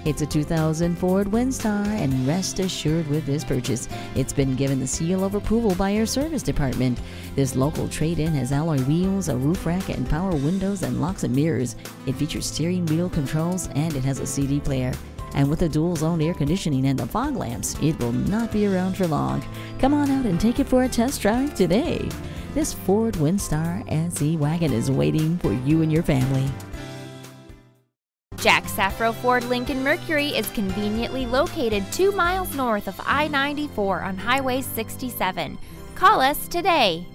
It's a 2000 Ford Windstar, and rest assured with this purchase, it's been given the seal of approval by our service department. This local trade-in has alloy wheels, a roof rack, and power windows and locks and mirrors. It features steering wheel controls, and it has a CD player. And with the dual-zone air conditioning and the fog lamps, it will not be around for long. Come on out and take it for a test drive today. This Ford Windstar SE wagon is waiting for you and your family. Jack Safro Ford Lincoln Mercury is conveniently located 2 miles north of I-94 on Highway 67. Call us today.